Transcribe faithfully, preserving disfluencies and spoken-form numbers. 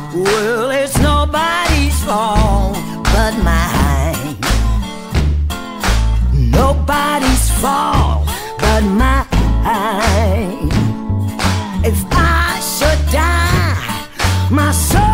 Well, it's nobody's fault but mine. Nobody's fault but mine. If I should die, my soul